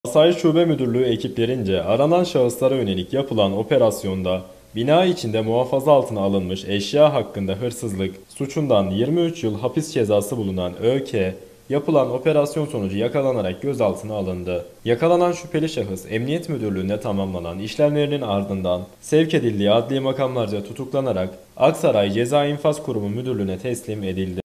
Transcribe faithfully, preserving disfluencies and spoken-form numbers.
Asayiş Şube Müdürlüğü ekiplerince aranan şahıslara yönelik yapılan operasyonda bina içinde muhafaza altına alınmış eşya hakkında hırsızlık suçundan yirmi üç yıl hapis cezası bulunan ÖK, yapılan operasyon sonucu yakalanarak gözaltına alındı. Yakalanan şüpheli şahıs Emniyet Müdürlüğü'nde tamamlanan işlemlerinin ardından sevk edildiği adli makamlarca tutuklanarak Aksaray Ceza İnfaz Kurumu Müdürlüğü'ne teslim edildi.